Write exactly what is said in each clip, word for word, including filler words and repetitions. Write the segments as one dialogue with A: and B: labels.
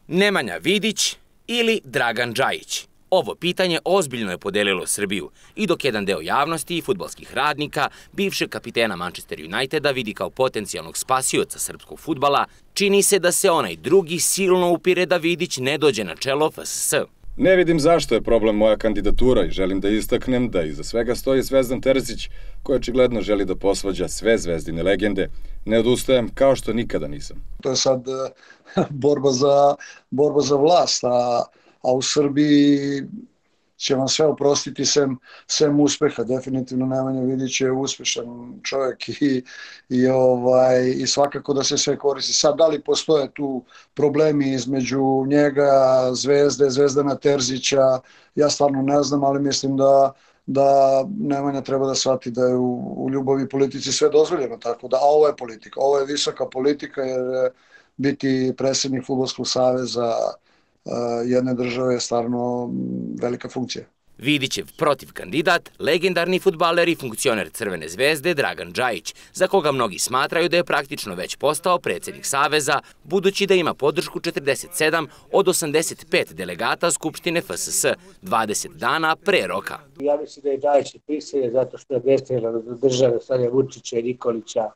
A: Nemanja Vidić ili Dragan Džajić? Ovo pitanje ozbiljno je podelilo Srbiju i dok jedan deo javnosti i fudbalskih radnika, bivšeg kapitena Manchester Uniteda vidi kao potencijalnog spasioca srpskog fudbala, čini se da se onaj drugi silno upire da Vidić ne dođe na čelo F S S.
B: Ne vidim zašto je problem moja kandidatura i želim da istaknem da iza svega stoji Zvezdan Terzić, koji očigledno želi da posvađa sve Zvezdine legende. Ne odustajem kao što nikada nisam.
C: To je sad borba za, borba za vlast, a, a u Srbiji će vam sve oprostiti sem, sem uspeha. Definitivno Nemanja Vidić je uspešan čovjek i, i, ovaj, i svakako da se sve koristi. Sad, da li postoje tu problemi između njega, Zvezde, Zvezdana Terzića, ja stvarno ne znam, ali mislim da da Nemanja treba da shvati da je u, u ljubavi i politici sve dozvoljeno, tako da, a ovo je politika, ovo je visoka politika, jer biti predsjednik Fudbalskog saveza jedne države je stvarno velika funkcija.
A: Vidićev protiv kandidat, legendarni fudbaler i funkcioner Crvene zvezde Dragan Džajić, za koga mnogi smatraju da je praktično već postao predsjednik Saveza, budući da ima podršku četrdeset sedam od osamdeset pet delegata Skupštine F S S, dvadeset dana pre roka.
D: Ja mislim da je Džajić prisiljen zato što je beskrajno do države Sanja Vučića i Nikolića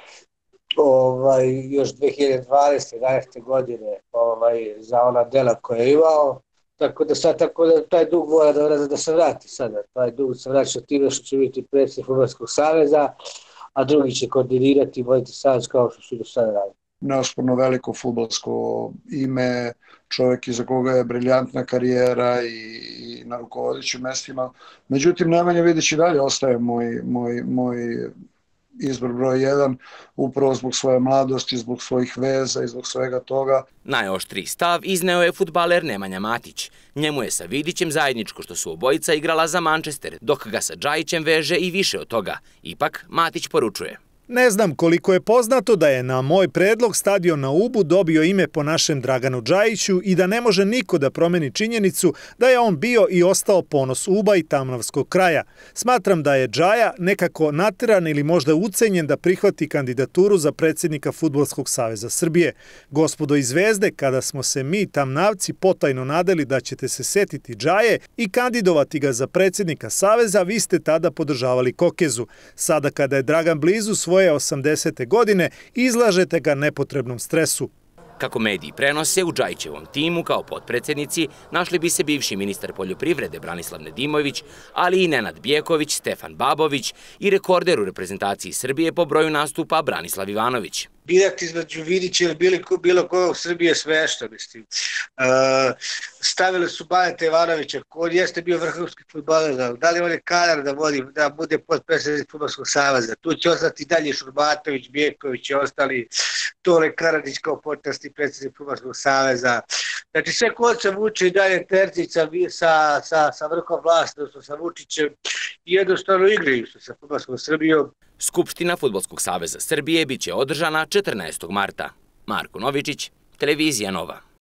D: ovaj, još dve hiljade dvanaeste. jedanaeste. godine ovaj, za ona dela koje je imao. Tako da sad tako da taj dug mora da, da se vrati sada. Taj dug se vraća time što će biti predsjednik Fudbalskog saveza, a drugi će koordinirati i voditi savez kao što su do sada radili.
C: Neosporno veliko fudbalsko ime, čovjek iza koga je briljantna karijera i, i na rukovodećim mestima. Međutim, Nemanja Vidić i dalje ostaje moj, moj, moj izbor broj jedan, upravo zbog svoje mladosti, zbog svojih veza i zbog svega toga.
A: Najoštriji stav izneo je fudbaler Nemanja Matić. Njemu je sa Vidićem zajedničko što su obojica igrala za Manchester, dok ga sa Džajićem veže i više od toga. Ipak, Matić poručuje:
E: Ne znam koliko je poznato da je na moj predlog stadion na Ubu dobio ime po našem Draganu Džajiću i da ne može niko da promeni činjenicu da je on bio i ostao ponos Uba i Tamnavskog kraja. Smatram da je Džaja nekako nateran ili možda ucenjen da prihvati kandidaturu za predsjednika Fudbalskog saveza Srbije. Gospodo iz Zvezde, kada smo se mi Tamnavci potajno nadali da ćete se setiti Džaje i kandidovati ga za predsjednika saveza, vi ste tada podržavali Kokezu. Sada kada je Dragan blizu svoje svoje osamdesete godine, izlažete ga nepotrebnom stresu.
A: Kako mediji prenose, u Džajićevom timu kao potpredsjednici našli bi se bivši ministar poljoprivrede Branislav Nedimović, ali i Nenad Bjeković, Stefan Babović i rekorder u reprezentaciji Srbije po broju nastupa Branislav Ivanović.
D: Birati između Vidića ili bilo, bilo koga u Srbiji je smešno, mislim. E, stavili su Baneta Ivanovića, on jeste bio vrhunski fudbaler, da li on je kadar da, vodi, da bude potpredsjednik Fudbalskog saveza. Tu će ostati dalje Šurbatović, Bjeković i ostali, Tole Karadžić kao počasni predsjednik Fudbalskog saveza. Znači sve konce vuče i dalje Terzić sa, sa, sa, sa vrhom vlasti, odnosno sa Vučićem, i jednostavno igraju se sa Fudbalskom Srbijom.
A: Skupština Fudbalskog saveza Srbije biće održana četrnaestog marta. Marko Novičić, Televizija Nova.